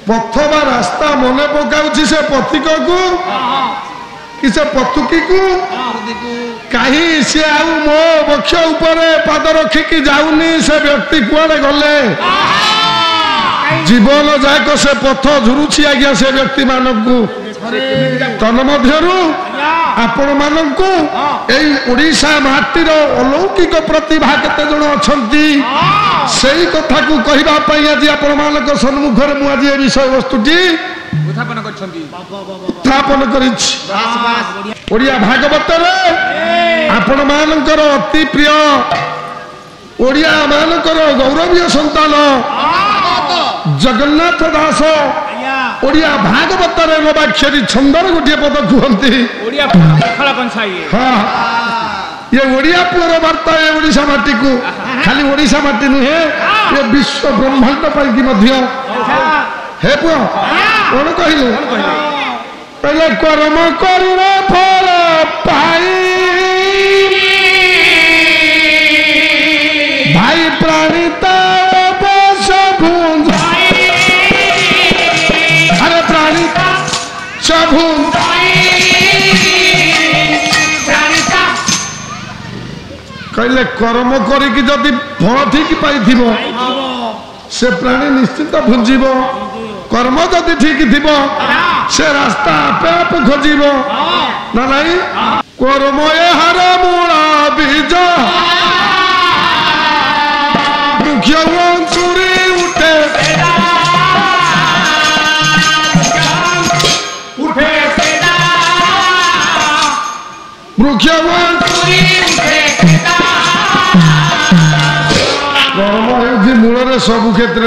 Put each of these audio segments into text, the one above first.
पथवा रास्ता मने पकाउछि से पथिक को कि से पथुकी को कहीं से आउ मो वक्ष ऊपर पाद रखिकी जाऊनी से व्यक्ति कुआड़े गले जीवन जाक से पथ झुरुछि आज्ञा से व्यक्ति मानकू तन्मध्यरु आपण मानकू एई ओडिशा माटीर अलौकिक प्रतिभा केते जण अछंती सेही कथा को कहिबा पई आज आपण मानक सन्मुख रे मु आज ए विषय वस्तुटी उत्थापन करिछि ओडिया भागवत रे आपण मानकर अति प्रिय ओडिया मानकर गौरवीय संतान जगन्नाथ दास ओडिया भागवत रे नवाक्षरी छंदर गोटे पद कहती हाँ ये ओडिया पुअर वार्ता है ओडिशा माटी को खाली ओडिशा माटी नुहे ये विश्व ब्रह्मांड पाई मध्य हे पुआ कौन कहले पहले कर्म करिवे फल पाई भाई प्राणी कहले कर्म करिकी जदि फल ठीक पाई से प्राणी निश्चित भुंजीब कर्म जदि ठीक थी से रास्ता आपे आप खोजिब ना नहीं कर्म यार मूला बीज मुख्य चुरी उठे मुख्य कर्म है मूल सबु क्षेत्र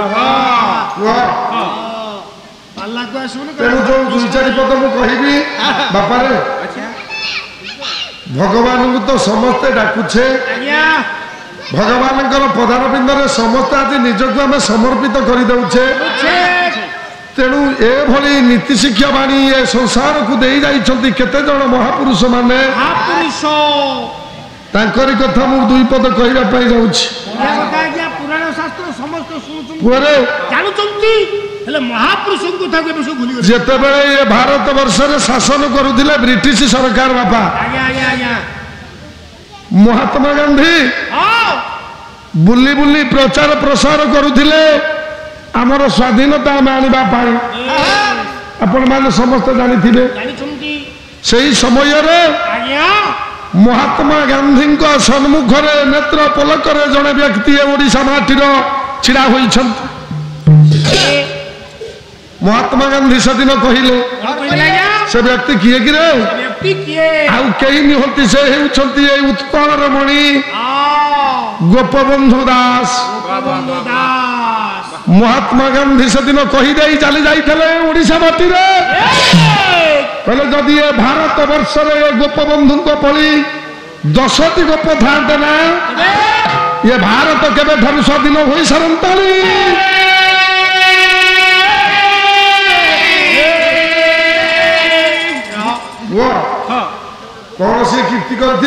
तेणु जो दुई चार पद मुझे बापा रे भगवान को तो समस्ते डाकुछे भगवान पदार पिंडे समस्ते आज निजक आम समर्पित करदे तेणु एभली नीति शिक्षा बाणी ए संसार को दे जाइछंती केते जण महापुरुष माने तांकरी कथा मु दुई पद कहबा पई जाउछि पुराण शास्त्र समस्त सुनुछंती जानुछंती हेले महापुरुष कथा के सब भूली गले जेते बेले ये भारत वर्ष रे शासन करुथिले ब्रिटिश सरकार बापा महात्मा गांधी बुली बुली प्रचार प्रसार करुथिले आमर स्वाधीनता आम आनिबा पाई आपण माने समस्त जानि थिबे सेही समय रे महात्मा गांधी सन्मुख रे नेत्र पलक रे जने व्यक्ति ओडिशा माटीर छिड़ा होइछंती महात्मा गांधी सदिन कहिले से व्यक्ति किए कि रे आउ केही निहंती से हेउछंती ए उत्कल रमणी गोपबंधु दास महात्मा गांधी सदिन कही दे चली जाइए ओडिशा माटी रे कहले जदि ये भारत वर्ष रे गोपबंधु पली 10टी गोप था ना ये भारत केबे ठारू स्वाधीन हो सारंतानी कौन से कीर्ति करते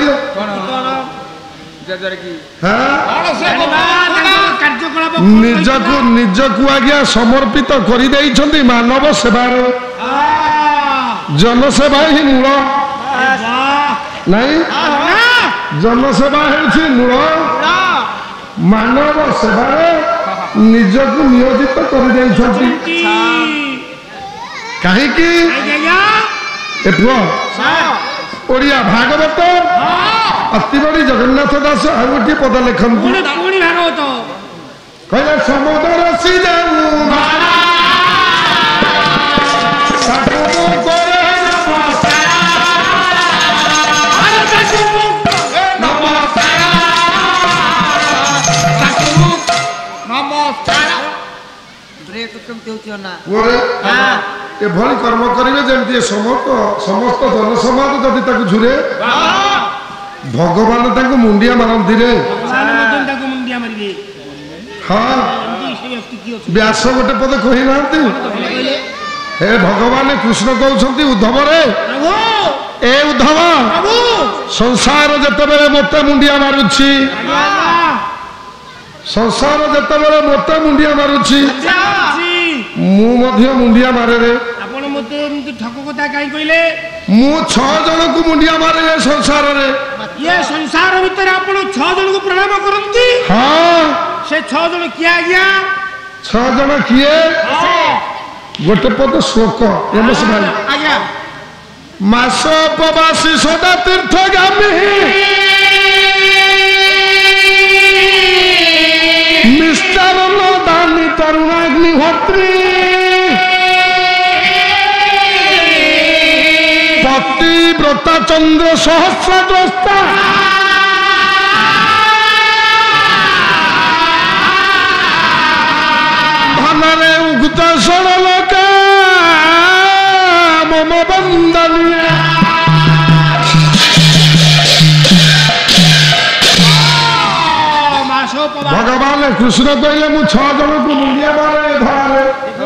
निजकू आज्ञा समर्पित कर मानव सेवार जनसेवा ही मूल नहीं जनसेवा है मूल मानव सेवा निजकू नियोजित कर ओडिया भागवत अति बड़ी जगन्नाथ दास आ गोटे पद लिखती कहले समुद्र सी भली कर्म करेंगे जमी समस्त जनसमाज जदि झुरे भगवान मुंडिया मारती रे हाँ व्यास गोटे पद कही ना हे भगवान कृष्ण कहते उद्धव रे ए उद्धव संसार जिते मत मुंडिया मारुछि संसार जिते मत मुंडिया मारुछि ମୁଁ ମଧ୍ୟ ମୁଣ୍ଡିଆ ମାରେ ରେ। ଆପଣ ମତେ ଏମିତି ଠକ କଥା କାହିଁ କହିଲେ? ମୁଁ 6 ଜଣଙ୍କୁ ମୁଣ୍ଡିଆ ମାରେ ଏ ସଂସାରରେ। ଏ ସଂସାର ଭିତରେ ଆପଣ 6 ଜଣଙ୍କୁ ପ୍ରଣାମ କରନ୍ତି? ହଁ। ସେ 6 ଜଣ କିଏ ଆଜ୍ଞା? 6 ଜଣ କିଏ? ଗୋଟେ ପଦ ଶ୍ଲୋକ ଏମଏସ୍ ଭାଇ। ଆଜ୍ଞା। ମାସ ଉପବାସୀ ସଦା ତୀର୍ଥଗାମୀ ମିଷ୍ଟାନ୍ନ ଦାନୀ ତରୁଣାଗ୍ନିହୋତ୍ରୀ ପତିବ୍ରତା ଚନ୍ଦ୍ର ସହସ୍ରଦ୍ରଷ୍ଟା ଧନରେ ଉକ୍ତ ଷୋଳଲୋକ ମମ ବନ୍ଦନୀୟ। ଭଗବାନ କୃଷ୍ଣ କହିଲେ ମୁଁ 6 ଜଣଙ୍କୁ ମୁଣ୍ଡିଆ ମାରେ ଧରାରେ।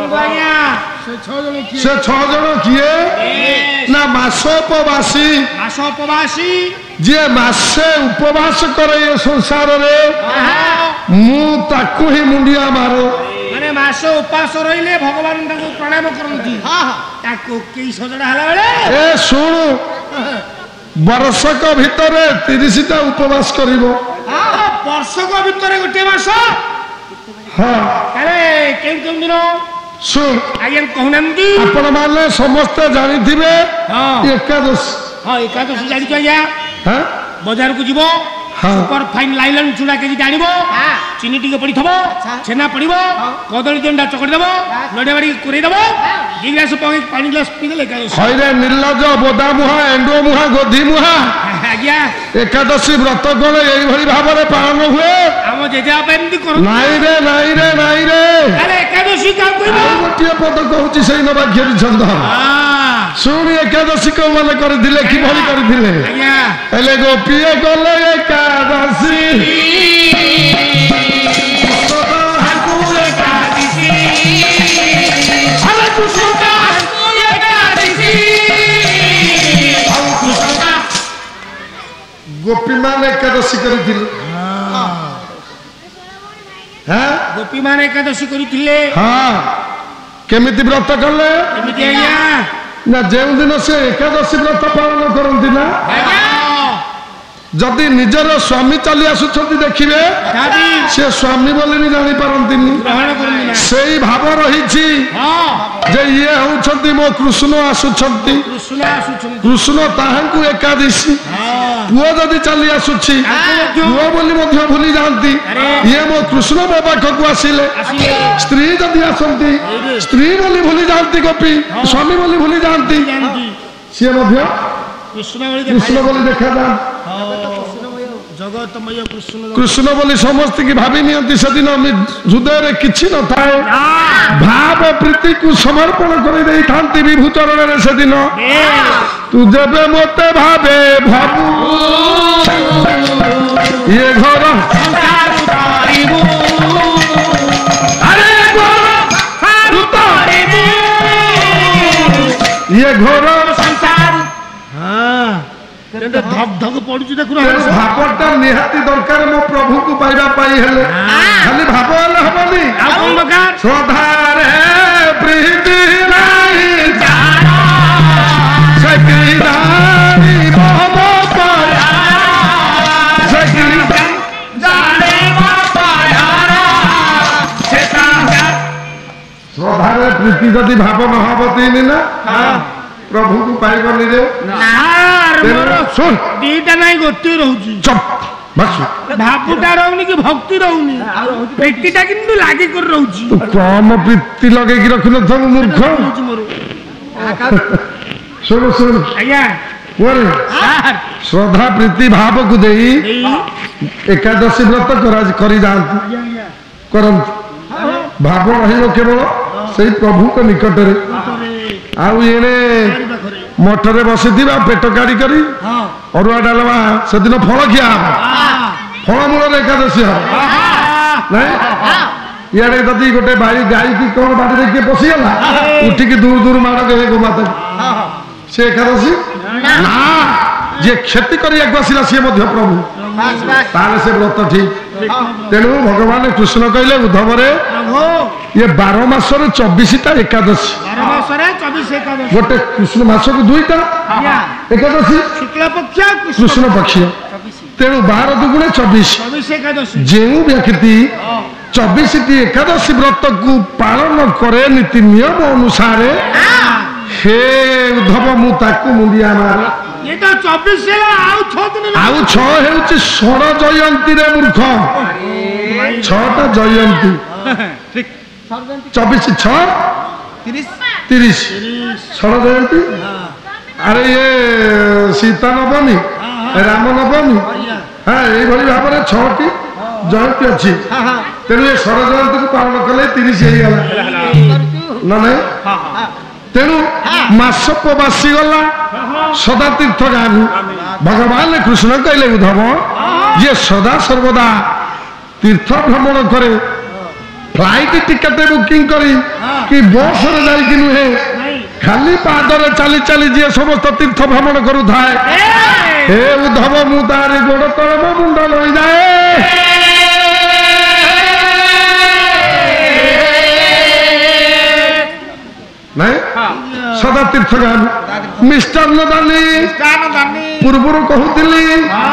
ସେ 6 ଜଣ କିଏ? ନା ମାସ ଉପବାସୀ। ମାସ ଉପବାସୀ ଯିଏ ମାସେ ଉପବାସ କରେ ଏ ସଂସାରରେ ମୁଁ ତାକୁ ହିଁ ମୁଣ୍ଡିଆ ମାରେ। ମାନେ ମାସ ଉପାସ ରହିଲେ ଭଗବାନ ତାଙ୍କୁ ପ୍ରଣାମ କରନ୍ତି। ତାକୁ କେଇ ସଜଡ଼ା ହେଲା ବେଳେ ଏ ଶୁଣୁ ବର୍ଷକ ଭିତରେ 30ଟା ଉପବାସ କରିବ। ବର୍ଷକ ଭିତରେ ଗୋଟେ ମାସ? ହଁ। ଆରେ କେଉଁ କେଉଁ ଦିନ? ଶୁଣ ଆଜ୍ଞା କହୁନାହାନ୍ତି। ଆପଣ ମାନେ ସମସ୍ତେ ଜାଣିଥିବେ ଏକାଦଶୀ। ହଁ ଏକାଦଶୀ ଜାଣିଛୁ ଆଜ୍ଞା। ବଜାରକୁ ଯିବ ସୁପର ଫାଇନ୍ ଲାଇଲନ୍ ଚୁଡ଼ା କେଜିଟେ ଆଣିବ, ଚିନି ଟିକେ ପଡ଼ିଥିବ, ଛେନା ପଡ଼ିବ, କଦଳୀ ଦଣ୍ଡା ଚକଟି ଦେବ, ନଡ଼ିଆ ବାଡ଼ି କୋରେଇ ଦେବ, 2 ଗ୍ଲାସ ପାଣି ଗ୍ଲାସ ପିଇଦେଲେ ଏକାଦଶୀ। ହଇରେ ନିର୍ଲଜ ବୋଦା ମୁହାଁ ଏଣ୍ଡୁଅ ମୁହାଁ ଗୋଧି ମୁହାଁ। ଆଜ୍ଞା ଏକାଦଶୀ ବ୍ରତ କଣ ଏଇଭଳି ଭାବରେ ପାଳନ ହୁଏ? ଆମ ଜେଜେବାପା ଏମିତି କରନ୍ତି। ନାଇଁ ରେ ନାଇଁ ରେ ନାଇଁ ରେ। ଆରେ ଏକାଦଶୀ କାହାକୁ କହିବ? ଗୋଟିଏ ପଦ କହୁଛି ସେଇ ନବାକ୍ଷରୀ ଛନ୍ଦ। ଶୁଣି ଏକାଦଶୀ କୋଉମାନେ କରିଥିଲେ କିଭଳି କରିଥିଲେ? ହେଲେ ଗୋପୀଏ ଗଲେ ଏକାଦଶୀ ଗୋପୀ ମାନେ ଏକାଦଶୀ କରିଥିଲେ। ଗୋପୀ ମାନେ ଏକାଦଶୀ କରିଥିଲେ। ହଁ କେମିତି ବ୍ରତ କଲେ? କେମିତି ଆଜ୍ଞା? ନା ଯେଉଁଦିନ ସେ ଏକାଦଶୀ ବ୍ରତ ପାଳନ କରନ୍ତି ନା ଯଦି ନିଜର ସ୍ୱାମୀ ଚାଲି ଆସୁଛନ୍ତି ଦେଖିବେ ସେ ସ୍ୱାମୀ ବୋଲି ବି ଜାଣିପାରନ୍ତିନି। ସେଇ ଭାବ ରହିଛି ଯେ ଇଏ ହଉଛନ୍ତି ମୋ କୃଷ୍ଣ ଆସୁଛନ୍ତି। କୃଷ୍ଣ ତାହାଙ୍କୁ ଏକାଦଶୀ। ପୁଅ ଯଦି ଚାଲି ଆସୁଛି ପୁଅ ବୋଲି ମଧ୍ୟ ଭୁଲି ଯାଆନ୍ତି ଇଏ ମୋ କୃଷ୍ଣ ମୋ ପାଖକୁ ଆସିଲେ। ସ୍ତ୍ରୀ ଯଦି ଆସନ୍ତି ସ୍ତ୍ରୀ ବୋଲି ଭୁଲି ଯାଆନ୍ତି ଗୋପୀ, ସ୍ୱାମୀ ବୋଲି ଭୁଲି ଯାଆନ୍ତି। ସିଏ ମଧ୍ୟ କୃଷ୍ଣ ବୋଲି ଦେଖାଯାଆନ୍ତି। କୃଷ୍ଣ ବୋଲି ସମସ୍ତଙ୍କୁ ଭାବି ନିଅନ୍ତି। ସେଦିନ ହୃଦୟରେ କିଛି ନଥାଏ, ଭାବ ପ୍ରୀତିକୁ ସମର୍ପଣ କରି ଦେଇଥାନ୍ତି ବିଭୁ ଚରଣରେ। ସେଦିନ ତୁ ଯେବେ ମତେ ଭାବେ ଭାବୁ ଇଏ ଘର ଇଏ ଘର ଧକ ପଡୁଛି ଦେଖୁନ। ଭାବଟା ନିହାତି ଦରକାର ମୋ ପ୍ରଭୁକୁ ପାଇବା ପାଇଁ। ହେଲେ ଖାଲି ଭାବ ହେଲେ ହବନି। ଶ୍ରଦ୍ଧାରେ ପ୍ରୀତି ନାହିଁ ଶ୍ରଦ୍ଧାରେ ପ୍ରୀତି ଯଦି ଭାବ ନ ହବ ତିନି ନା ପ୍ରଭୁକୁ ପାଇବନି ରେ। ଦିଟା ନାଇଁ ଗୋଟିଏ ରହୁଛି। ଭାବୁଟା ରହୁନି କି ଭକ୍ତି ରହୁନି, ପ୍ରୀତିଟା କିନ୍ତୁ ଲାଗି କରି ରହୁଛି। କମ ପ୍ରୀତି ଲଗେଇକି ରଖିନଥିବ ମୂର୍ଖ। ଶୁଣୁ ଶୁଣୁ ଆଜ୍ଞା ଶ୍ରଦ୍ଧା ପ୍ରୀତି ଭାବକୁ ଦେଇ ଏକାଦଶୀ ବ୍ରତ କରି ଯାଆନ୍ତି କରନ୍ତି। ଭାବ ରହିବ କେବଳ ସେଇ ପ୍ରଭୁଙ୍କ ନିକଟରେ। ଆଉ ଏଣେ ମଠରେ ବସିଥିବା ପେଟ କାଢି କରି ଅରୁଆ ଡାଲମା ସେଦିନ ଫଳ ଖିଆ ହବ, ଫଳମୂଳରେ ଏକାଦଶୀ ହବ। ନାଇଁ ଇଆଡେ ଯଦି ଗୋଟେ ଗାଈ କି କଣ ବାଡ଼ିରେ କିଏ ପଶିଗଲା ଉଠିକି ଦୂର ଦୂର ମାଡ଼ ଦେବେ ଗୋମାତା, ସେ ଏକାଦଶୀ ନା। ଯିଏ କ୍ଷତି କରିବାକୁ ଆସିଲା ସିଏ ମଧ୍ୟ ପ୍ରଭୁ। ताले से व्रत ठीक तेणु भगवान कृष्ण कहले उद्धवरे ये 12 मासर 24टा एकादशी गोटे कृष्ण मास को 2टा एकादशी कृष्ण पक्ष तेणु 12 दुगुणे 24 जो व्यक्ति 24टी एकादशी व्रत को पालन करे नीति नियम अनुसार हे उद्धव मुझे मुंडिया मारे ये तो 24 है आउ 6 हेउची 16 जयंती रे मूर्ख 6टा जयंती ठीक 24 6 30 16 जयंती अरे ये सीता नवमी राम नवमी हाँ ये भाव में 6टी जयंती अच्छी तेणु ये 16 जयंती को पालन कले 30 ना नहीं तेणु मासक बासी गला सदा तीर्थ गामी भगवान कृष्ण कहले उद्धव ये सदा सर्वदा तीर्थ भ्रमण करे फ्लाइट टिकेट बुकिंग करी कि बस रे जाई कि नुहे खाली पादरे चली चली जे समस्त तीर्थ भ्रमण करू थाए हे उद्धव मु तारे गोड़ तले मो मुंड लई जाए नहीं सदा तीर्थ गामी मिष्टान्न दानी पूर्वर कहूली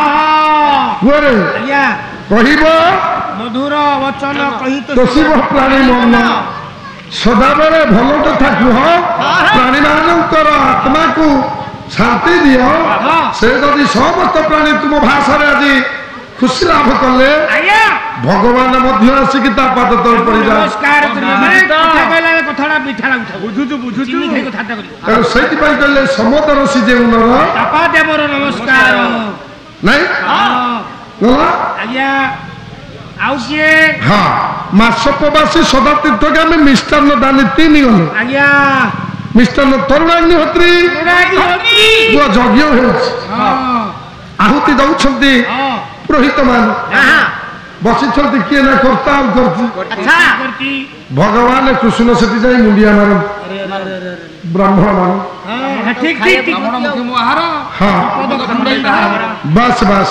कह मधुर वचन तोषिब प्राणी मन सदा बेले भल कथा कह प्राणी मानकर आत्मा को शांति दियो से जदि समस्त प्राणी तुम भाषा आज खुशी लाभ कले भगवान आसिक पाद तल पड़ से कहले समदर सी जे नमस्कार नहीं हाँ मासकवासी सदा तीर्थगामी मिष्टान्न दानी 3 गले मिष्टान्न तरुणाग्निहोत्री यज्ञ आहुति दौरान पुरोहित मान बसी किए ना करता भगवान कृष्ण से मुंडिया मार ब्राह्मण मान हाँ बस बस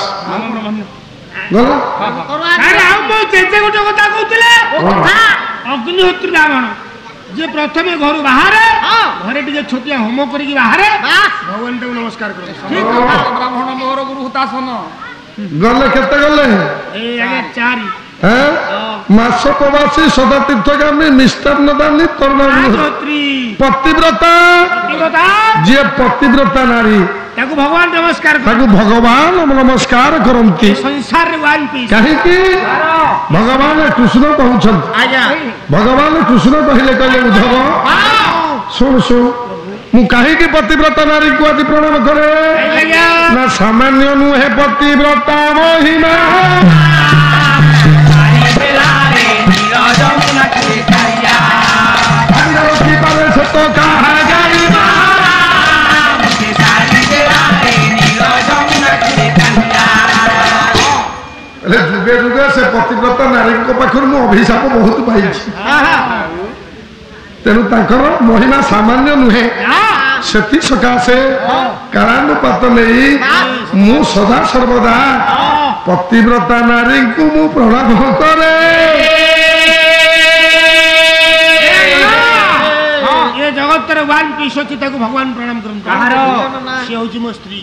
अग्निहोत्री रावण जे प्रथम घर बाहर घरे टे छोटिया होम कर बाहर भगवान नमस्कार कर ब्राह्मण मोर गुरु हुतासन गले केते गले 4 मासकवासी सदा तीर्थगामी मिष्टान्न दानी तरुणाग्निहोत्री पतिव्रता जे पतिव्रता नारी भगवान नमस्कार करती संसार कहीं भगवान कृष्ण कहते भगवान कृष्ण कहले कहले उद्धव शुण शुण मु कहीं पतिव्रता नारी को आज प्रणाम करे ना सामान्य नुहे पतिव्रता महिमा तो कहा जुगे जुगे से पतिव्रता नारी पाखर मु अभिशाप बहुत पाई तेणु ताकर महिमा सामान्य नुहे से सकाशे कारानुपात नहीं मु सदा सर्वदा पतिव्रता नारी को मु प्रणाम करे ये जगत वन पीस अच्छी भगवान प्रणाम कर मो स्त्री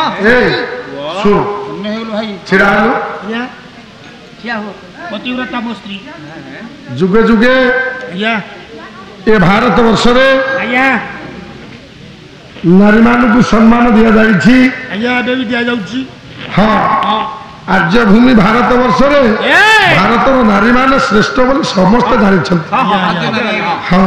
पतिव्रता मो स्त्री जुगे जुगे ये भारत वर्ष नारी मान को सम्मान दि हाँ आर्य भूमि भारत वर्ष भारत नारी मान श्रेष्ठ बोली समस्त जानी हाँ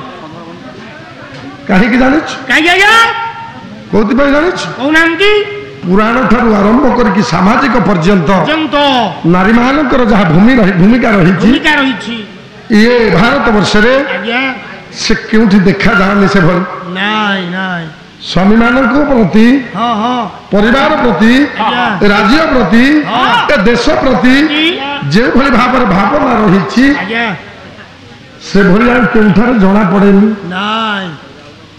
कहीं जानी कौन जानी पुराण ठारू आरंभ करके सामाजिक पर्यंत नारी मानकर जहाँ भूमिका रही ये भारत वर्ष से क्योंठी देखा जानी से भल स्वामी मान प्रति परिवार प्रति राज्य प्रति देश प्रति जो भली भाव भावना रही से भली क्योंठार जना पड़े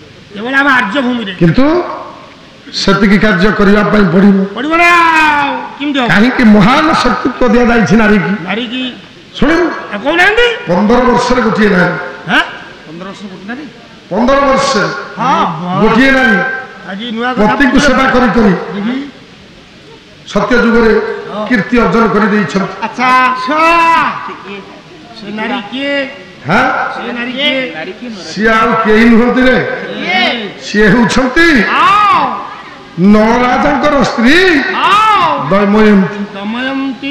आर्य भूमि किंतु सेतिकी कार्य करने पड़ो कहीं महान शक्तित्व दिया जाए नारी की नारी की शुणु कौन 15 वर्ष गोटे नारी 15 वर्ष गोटे नारी पति को सेवा करी सत्य जुगरे कीर्ति अर्जन कर सी आई नुहति रे सी होती नराजा स्त्री दमयंती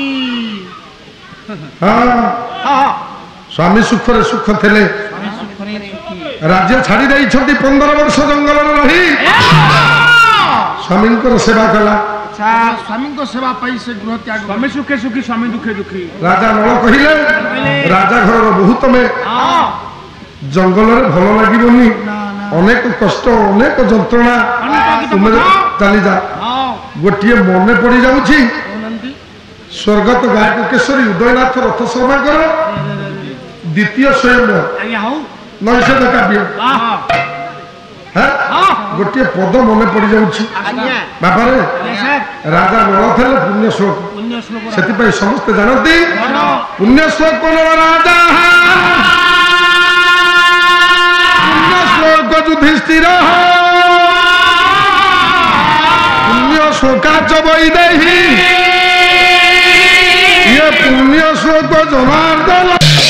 स्वामी सुखरे सुख थे राज्य छाड़ी 15 वर्ष जंगल रही स्वामी सेवा कला स्वामी को सेवा पाई से गृह त्याग स्वामी सुखे सुखी स्वामी दुखे दुखी राजा नल कहिले राजा घर बहुत में जंगल रे भल लागिबनी अनेक कष्ट अनेक जंत्रणा तुम चली जा गोटे मने पड़ जाउछि स्वर्गत गायक केशरी उदयनाथ रथ शर्मा कर द्वितीय स्वयं नैषध काव्य गोटे पद मन पड़ जाउछि बाबा रे राजा नल थे पुण्य श्लोक से समस्ते जानती पुण्य श्लोक राजा पुण्य श्लोक युधिष्ठिर पुण्य श्लोकाच वैदेही ये पुण्य श्लोक जनार्दन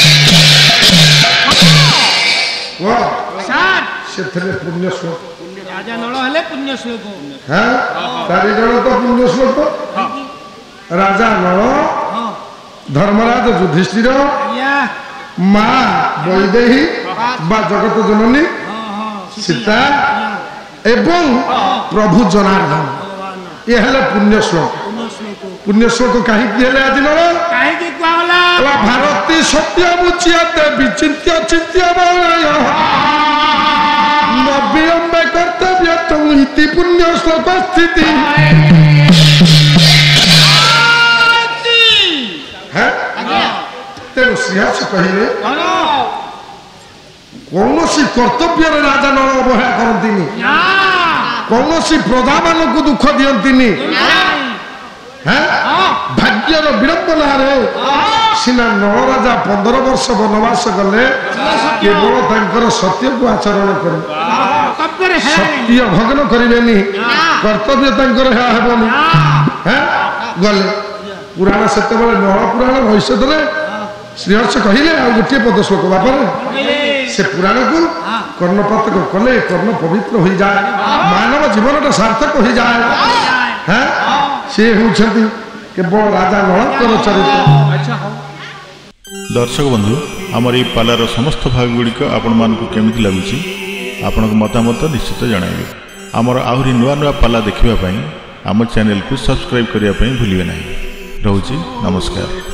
से पुण्य श्लोक राजा नल हेले पुण्य श्लोक चारि जन तो पुण्य श्लोक राजा नल धर्मराज युधिष्ठिर माँ वैदेही बा जगत जननी सीता एवं प्रभु जनार्दन ये हेले पुण्य श्लोक पुण्य श्लोक कहीं आज नर भारती सत्य मुचियाते विचिन्त्य चित्य नव्यम्बे कर्तव्य इति पुण्य श्लोक स्थिति तेणु श्रीहर्ष कहे कौन कर्तव्य राजा नल अवहेला करती कौन प्रजा मान को दुख दियंती भाग्यर विडंबना सीना नल राजा 15 वर्ष वनवास गले केवल तांकर सत्य को आचरण कर सत्य भग्न करेनि कर्तव्य तांकर हेबनी गले पुराण से नल पुराण भविष्य श्रीहर्ष कहले आ गोटे पद श्लोक बापर से पुराण को कर्णपात कले कर्ण पवित्र हो जाए मानव जीवन सार्थक हो जाए से होती केवल राजा नलकर चरित्र। दर्शक बंधु आमर ये पालार समस्त भाग गुड़िक आपण मानक केमिति लगुची आपण मतामत निश्चित जणाइबे। आमर आहुरी नुआ नुआ पाला देखिबा पई आम चैनल को सब्सक्राइब करिया पई भूलिबे नाही। रहूची नमस्कार।